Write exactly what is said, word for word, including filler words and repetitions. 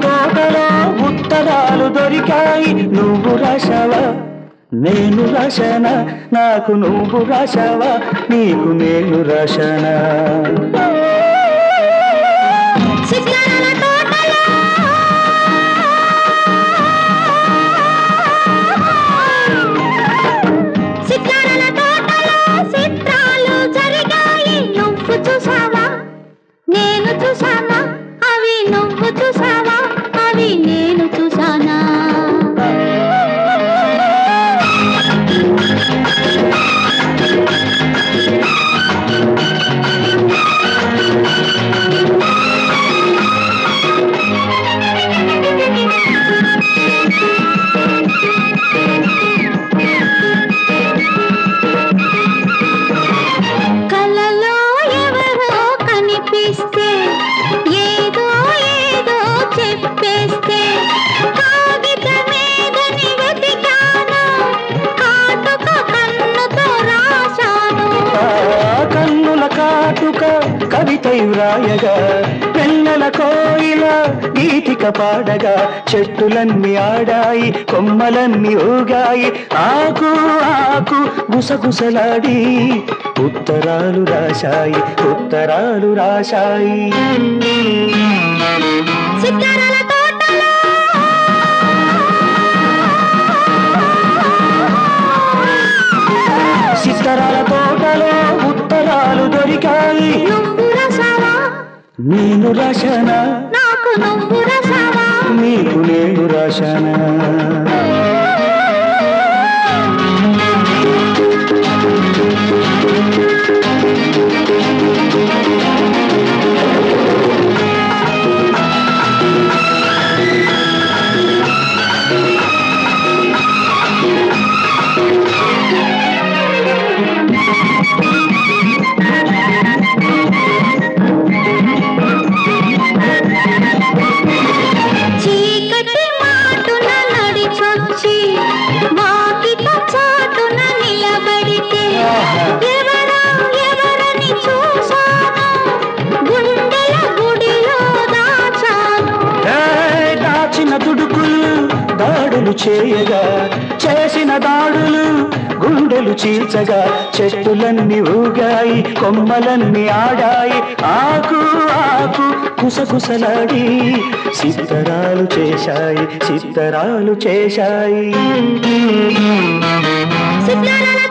తోటలో ఉత్తరాలు దొరికాయి నువ్వు రాశావా నేను రాశానా నాకు నువ్వు రాశావా నీకు నేను రాశానా నేను చూసానా అవి నువ్వు చూసావా అవి నేను చూసానా కలలో ఎవరో కనిపిస్తే ఏదో ఏదో చెప్పేస్తే కాగితమేదని వెతికాను కాటుక కన్నుతో రాశాను కన్నుల కాటుక కవితై వ్రాయగా పెన్నెల కోయిల గీతిక పాడగా చెట్టులన్నీ ఆడాయి కొమ్మలన్నీ ఊగాయి ఆకు ఆకు గుసగుసలాడి ఉత్తరాలు రాశాయి ఉత్తరాలు రాశాయి సితారాల తోటలో సితారాల తోటలో ఉత్తరాలు దొరికాయి నువ్వు రాసావా నేను రాశానా నాకు నువ్వు రాసావా నీకు నేను రాశానా చీకటి మాటున నడిచొచ్చి వాకిట చాటున నిలబడితే ఎవరా ఎవరని చూశాను గుండెల గుడిలో దాచాను ఏయ్, దాచిన దుడుకులు దాడులు చేయగా చేసిన దాడులు గుండెలు చీల్చగా చెట్టులన్నీ ఊగాయి కొమ్మలన్నీ ఆడాయి ఆకు ఆకు కుసకుసలాడి సిత్తరాలు చేశాయి సిత్తరాలు చేశాయి సితారాల